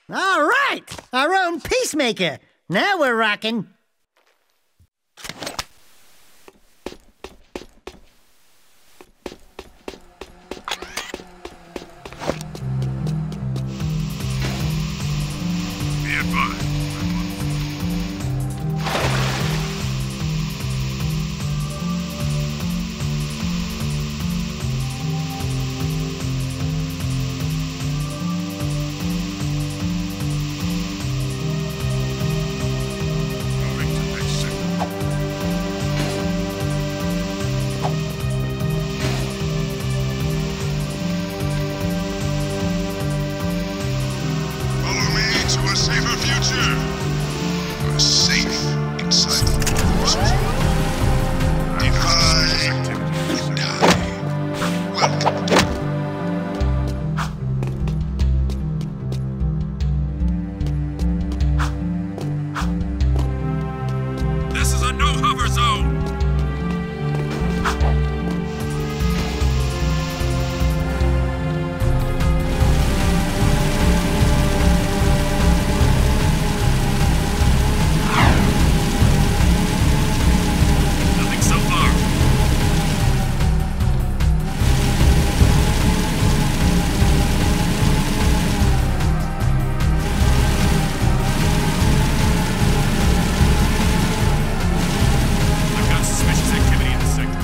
All right, our own peacemaker. Now we're rocking. Be advised. Moving to next sector. Follow me to a safer future. You're safe inside the doors. Defy or die. Welcome. This is a no-hover zone. Nothing so far. I've got suspicious activity in this sector.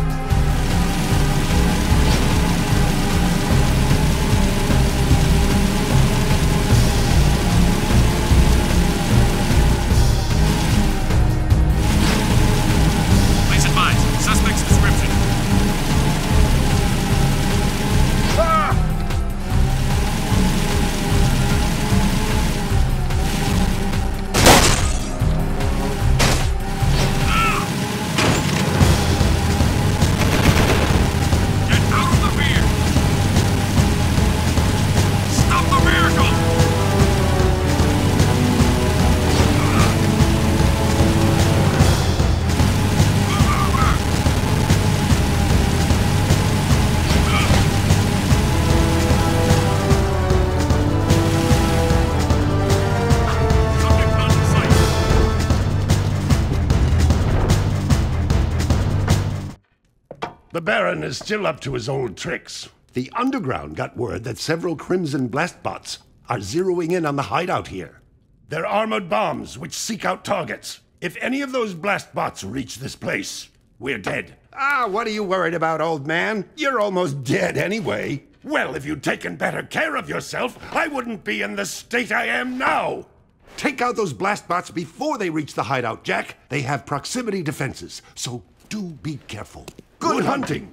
Please advise. Suspect's description. Get out of the rear! Stop the vehicle! Subject not in sight. The Baron is still up to his old tricks. The Underground got word that several Crimson Blastbots are zeroing in on the hideout here. They're armored bombs which seek out targets. If any of those Blastbots reach this place, we're dead. Ah, what are you worried about, old man? You're almost dead anyway. Well, if you'd taken better care of yourself, I wouldn't be in the state I am now. Take out those Blastbots before they reach the hideout, Jack. They have proximity defenses, so do be careful. Good hunting!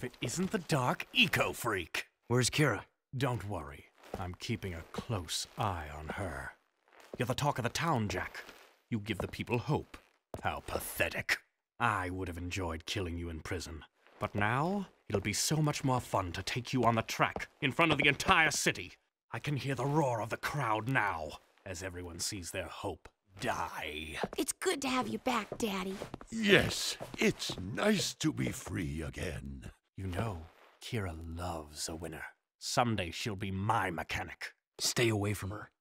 if it isn't the Dark Eco Freak. Where's Kira? Don't worry. I'm keeping a close eye on her. You're the talk of the town, Jack. You give the people hope. How pathetic. I would have enjoyed killing you in prison. But now, it'll be so much more fun to take you on the track in front of the entire city. I can hear the roar of the crowd now, as everyone sees their hope die. It's good to have you back, Daddy. Yes, it's nice to be free again. You know, Kira loves a winner. Someday she'll be my mechanic. Stay away from her.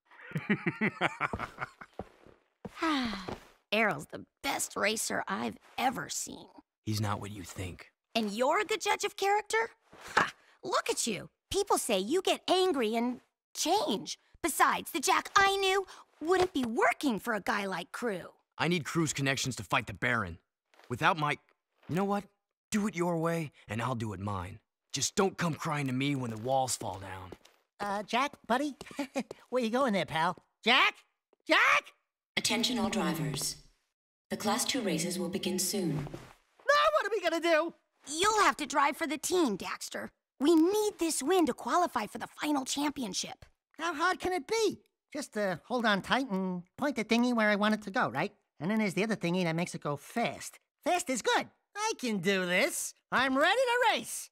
Errol's the best racer I've ever seen. He's not what you think. And you're a good judge of character? Ha! Look at you. People say you get angry and change. Besides, the Jack I knew wouldn't be working for a guy like Crew. I need Crew's connections to fight the Baron. Without my... You know what? Do it your way, and I'll do it mine. Just don't come crying to me when the walls fall down. Jack, buddy? Where you going there, pal? Jack? Jack? Attention all drivers. The Class 2 races will begin soon. Now what are we gonna do? You'll have to drive for the team, Daxter. We need this win to qualify for the final championship. How hard can it be? Just hold on tight and point the thingy where I want it to go, right? And then there's the other thingy that makes it go fast. Fast is good. I can do this. I'm ready to race.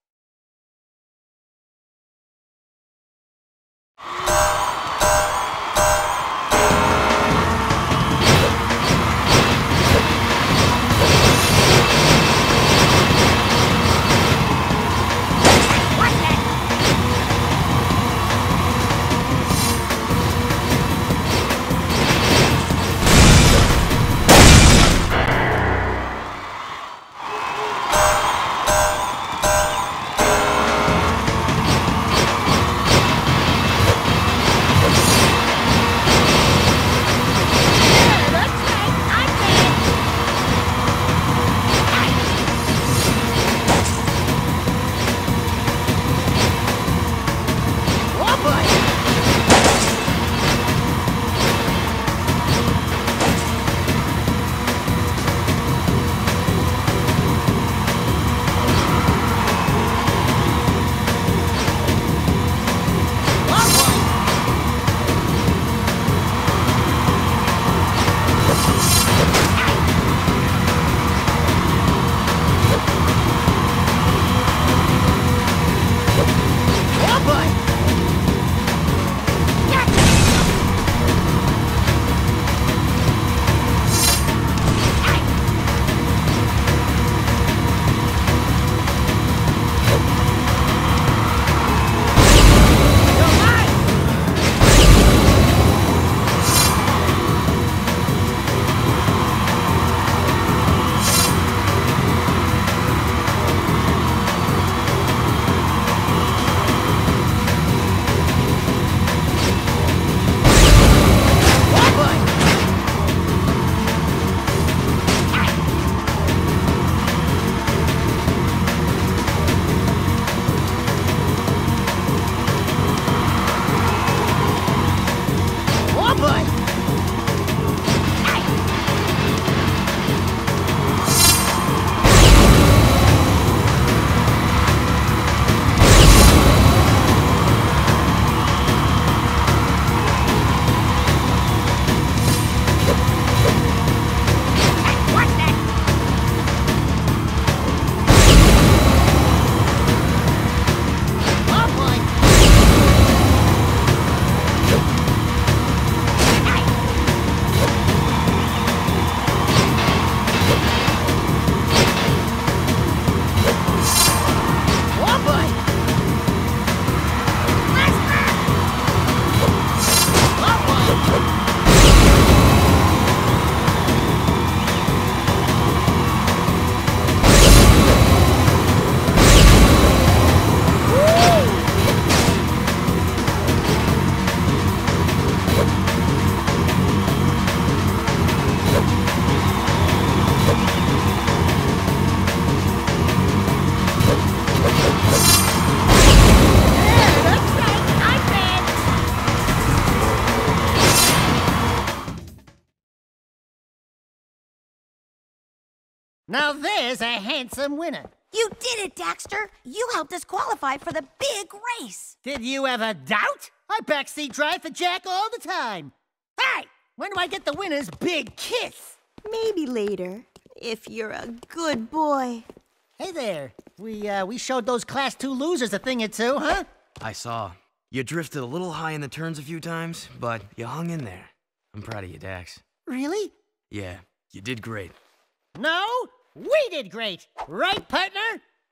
Now there's a handsome winner. You did it, Daxter! You helped us qualify for the big race! Did you ever doubt? I backseat drive for Jack all the time. Hey, when do I get the winner's big kiss? Maybe later, if you're a good boy. Hey there. We showed those Class 2 losers a thing or two, huh? I saw. You drifted a little high in the turns a few times, but you hung in there. I'm proud of you, Dax. Really? Yeah, you did great. No, we did great. Right, partner?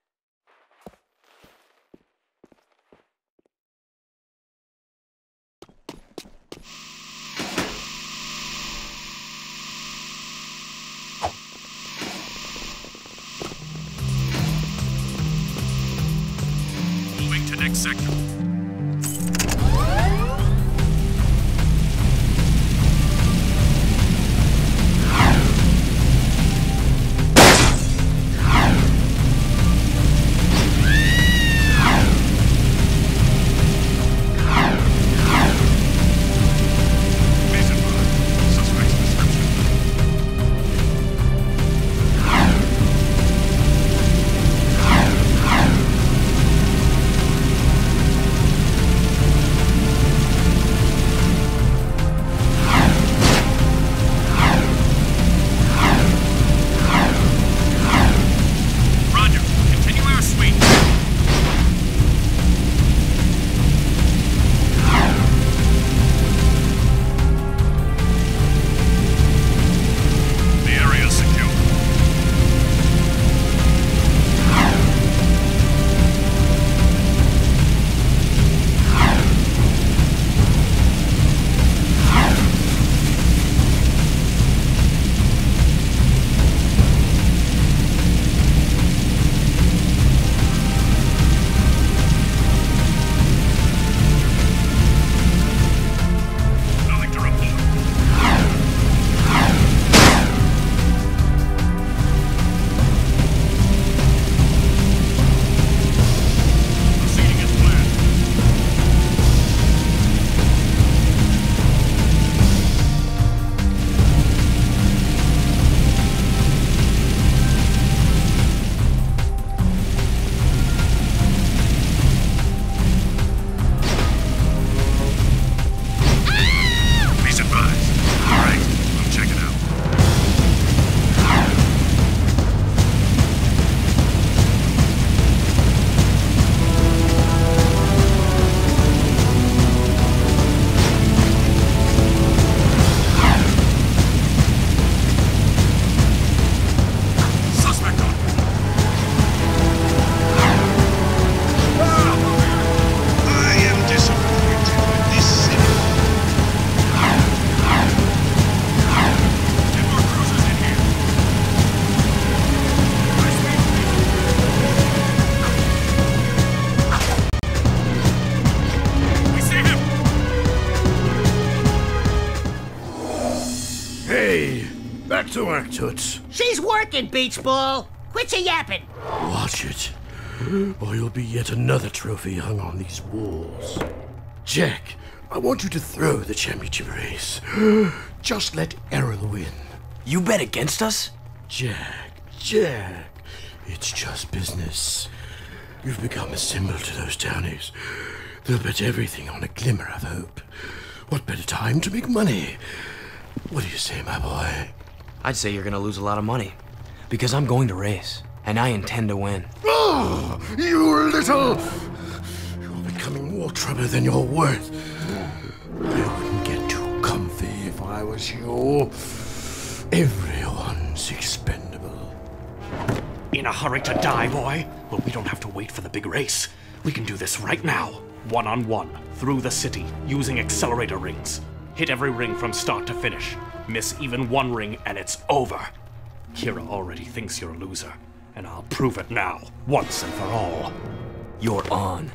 Moving to next sector. Back to work, Toots. She's working, Beach Ball. Quit your yapping. Watch it, or you'll be yet another trophy hung on these walls. Jack, I want you to throw the championship race. Just let Errol win. You bet against us? Jack, it's just business. You've become a symbol to those townies. They'll bet everything on a glimmer of hope. What better time to make money? What do you say, my boy? I'd say you're gonna lose a lot of money. Because I'm going to race, and I intend to win. Oh, you little... You're becoming more trouble than you're worth. I wouldn't get too comfy if I was you. Everyone's expendable. In a hurry to die, boy? Well, we don't have to wait for the big race. We can do this right now. One-on-one, through the city, using accelerator rings. Hit every ring from start to finish. Miss even one ring and it's over. Kira already thinks you're a loser, and I'll prove it now, once and for all. You're on.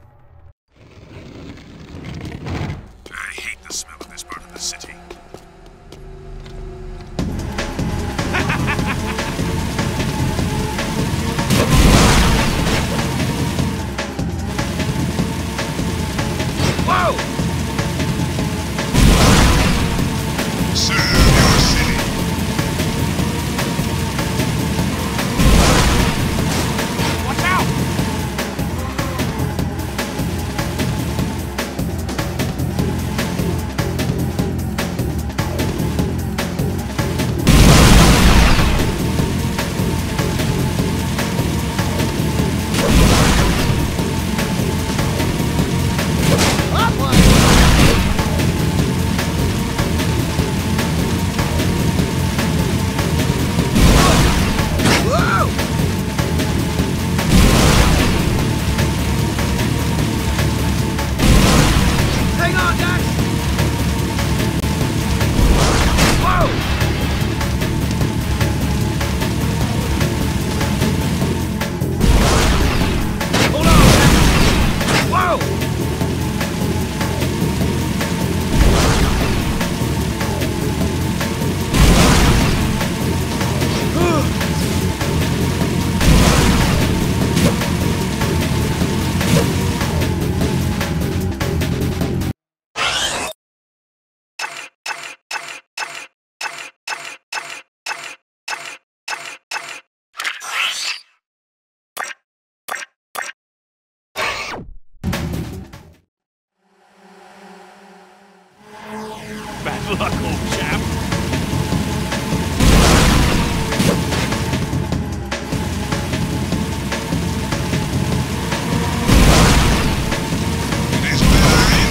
I hate the smell of this part of the city. Whoa! Serve your city. Tough luck, old chap. It is mine.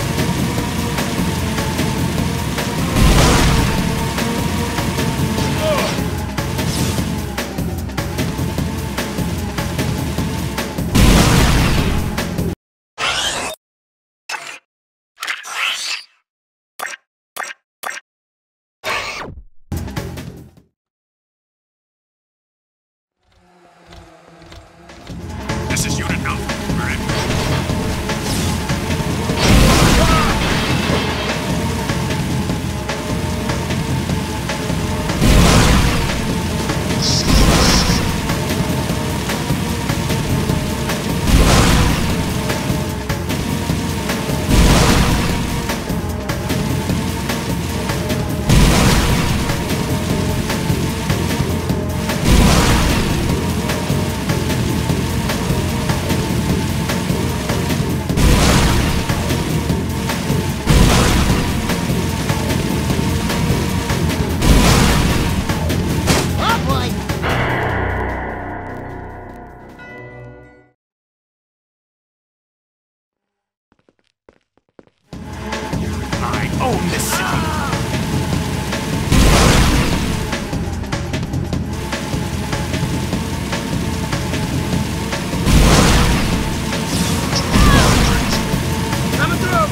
This is Unit Alpha. We're in. Oh boy! I own this city. Coming through!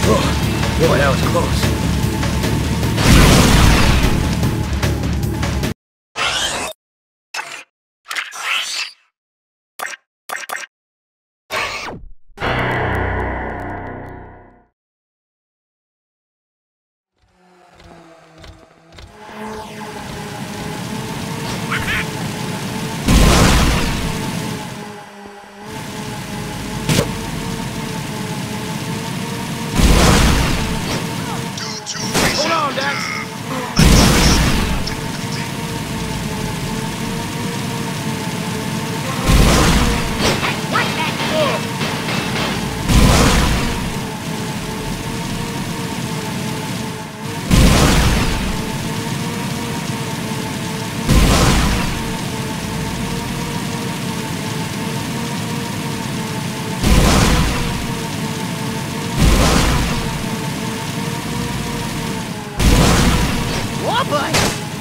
Boy, that was close. Hold on, Dax. Oh boy!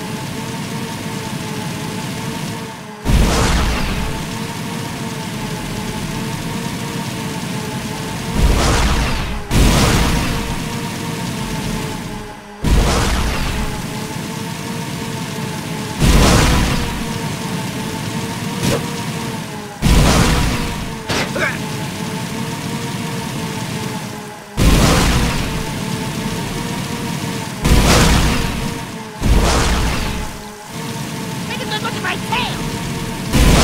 Take a good look at my tail!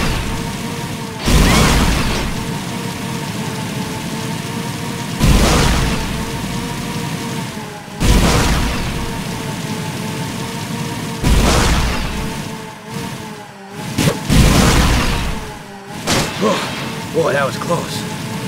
Boy, that was close.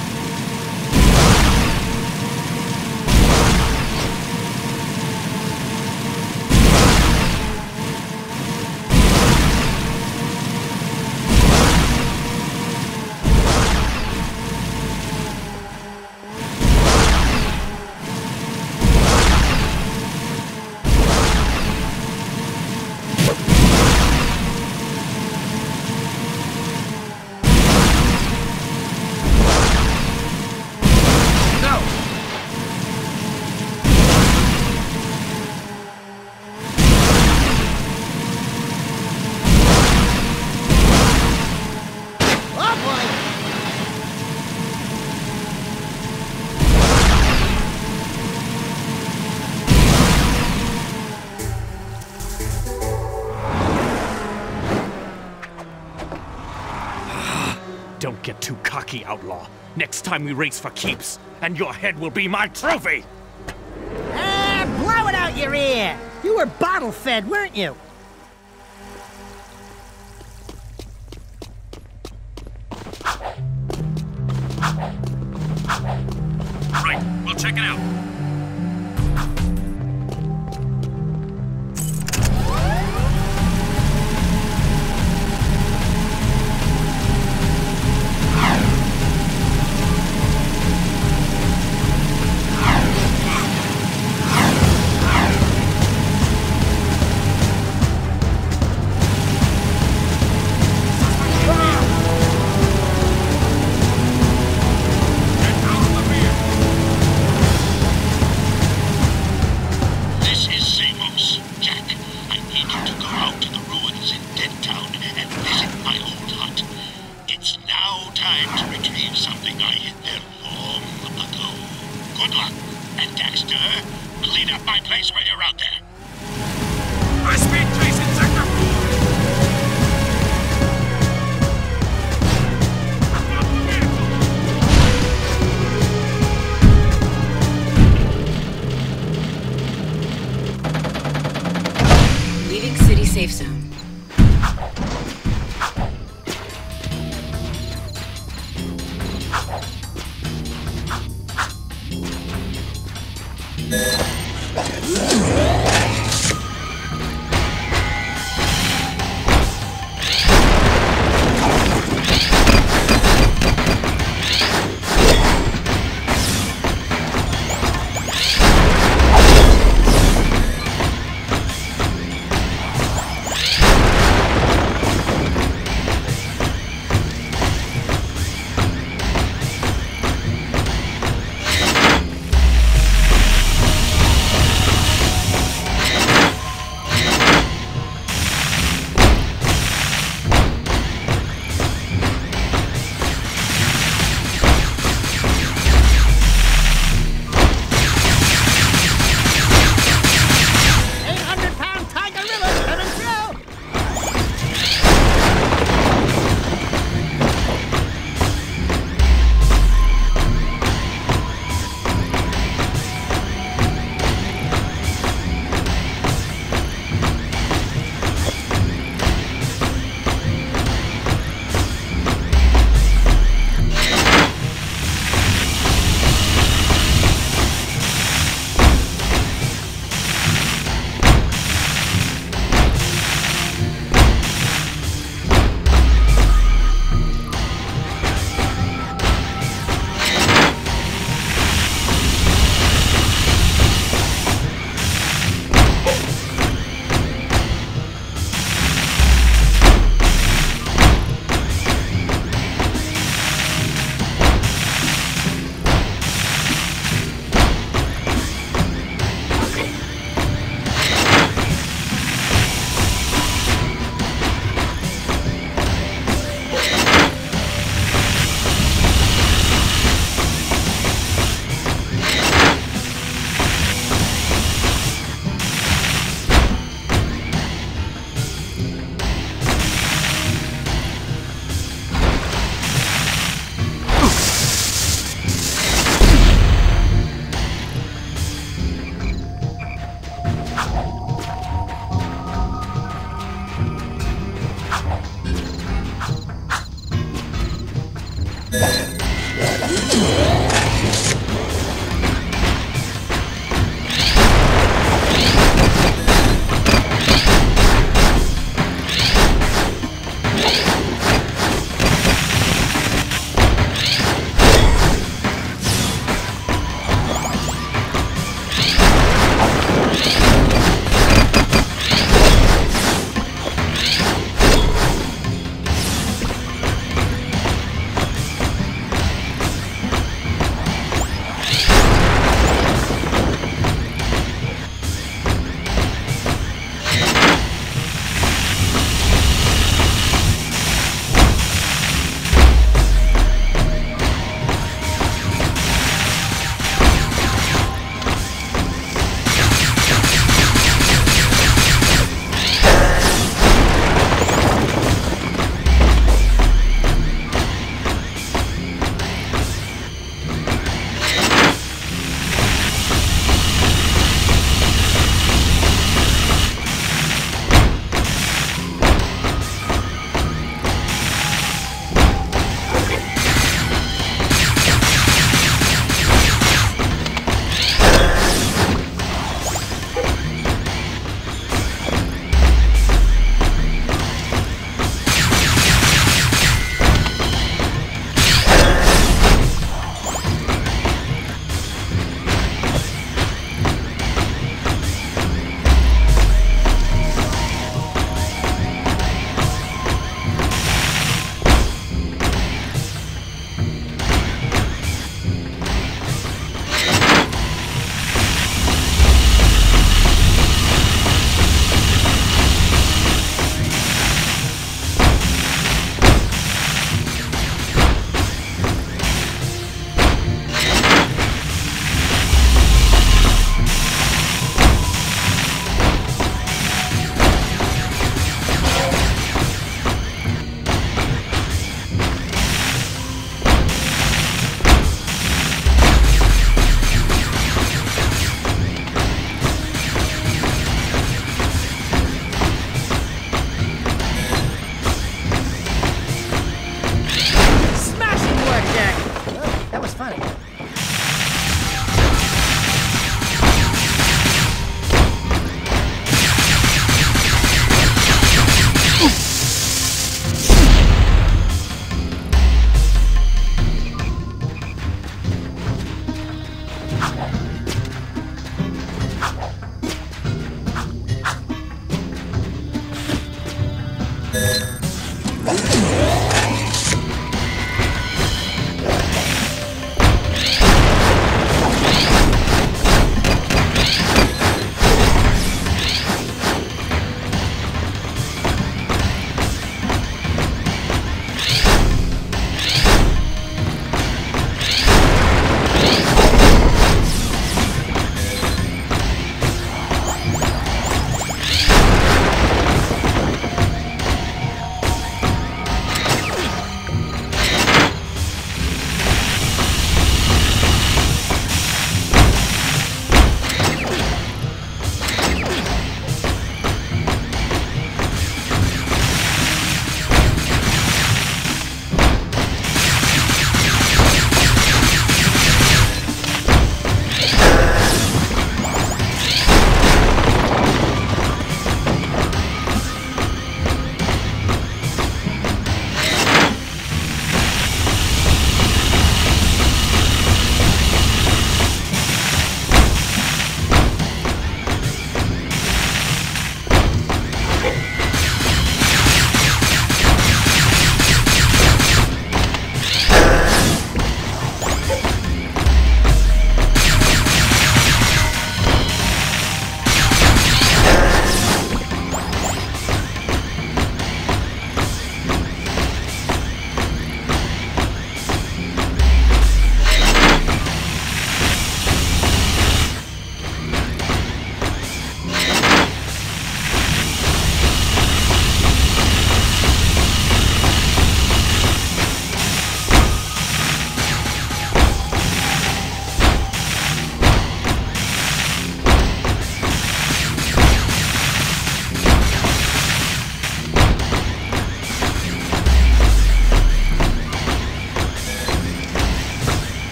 Oh boy! Don't get too cocky, outlaw. Next time we race for keeps, and your head will be my trophy! Ah, blow it out your ear! You were bottle fed, weren't you? Right, we'll check it out. This is Samos. Jack, I need you to go out to the ruins in Dead Town and visit my old hut. It's now time to retrieve something I hid there long ago. Good luck, and Daxter, clean up my place while you're out there. High-speed chase in Sector 4! Leaving city safe zone.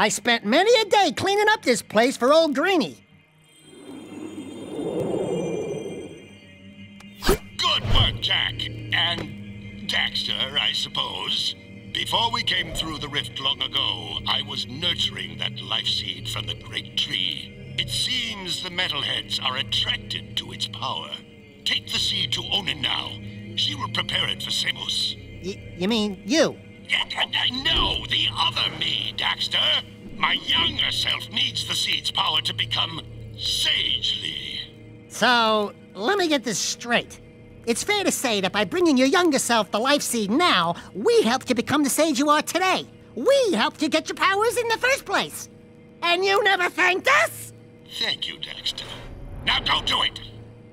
I spent many a day cleaning up this place for old Greenie. Good work, Jack. And Daxter, I suppose. Before we came through the rift long ago, I was nurturing that life seed from the great tree. It seems the metalheads are attracted to its power. Take the seed to Onin now. She will prepare it for Seamus. You mean you? No, the other me, Daxter. My younger self needs the seed's power to become sagely. So, let me get this straight. It's fair to say that by bringing your younger self the life seed now, we helped you become the sage you are today. We helped you get your powers in the first place. And you never thanked us? Thank you, Daxter. Now go do it!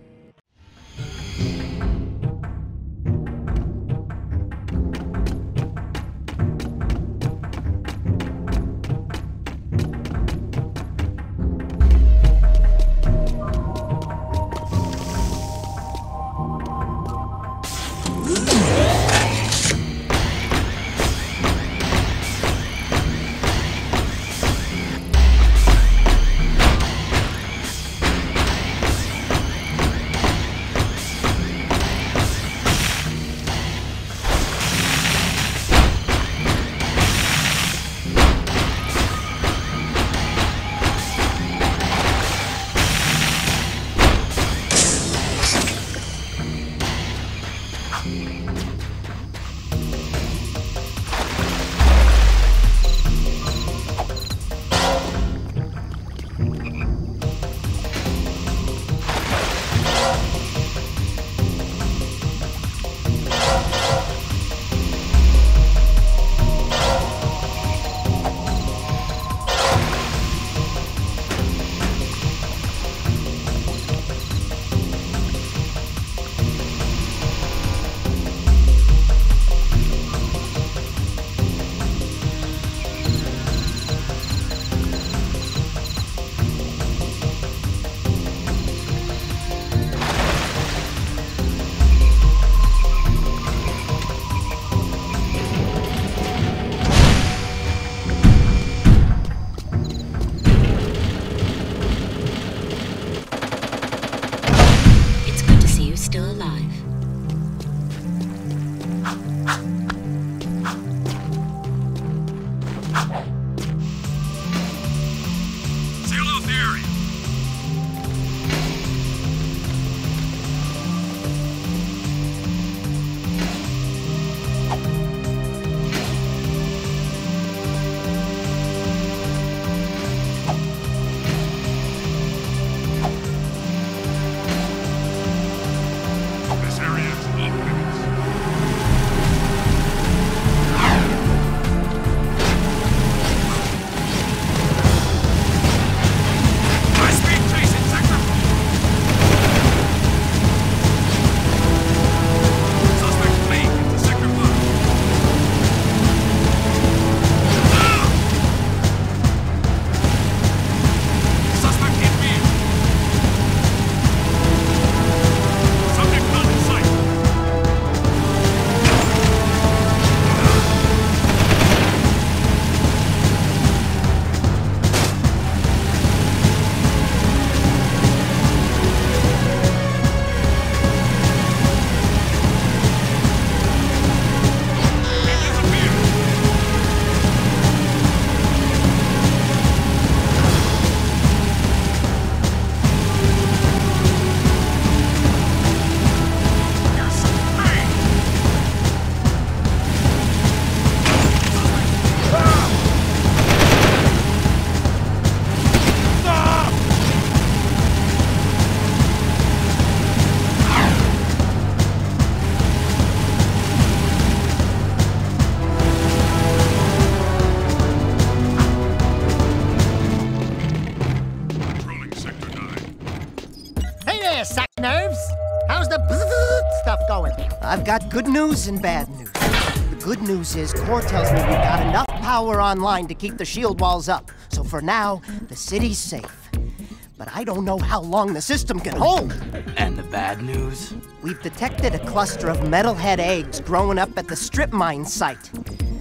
stuff going. I've got good news and bad news. The good news is Core tells me we've got enough power online to keep the shield walls up. So for now, the city's safe. But I don't know how long the system can hold. And the bad news? We've detected a cluster of metalhead eggs growing up at the strip mine site.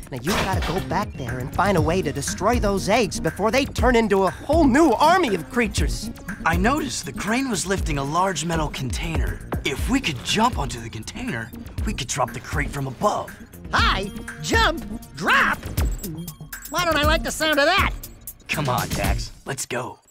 Now you gotta go back there and find a way to destroy those eggs before they turn into a whole new army of creatures. I noticed the crane was lifting a large metal container. If we could jump onto the container, we could drop the crate from above. Hi, jump, drop. Why don't I like the sound of that? Come on, Dax, let's go.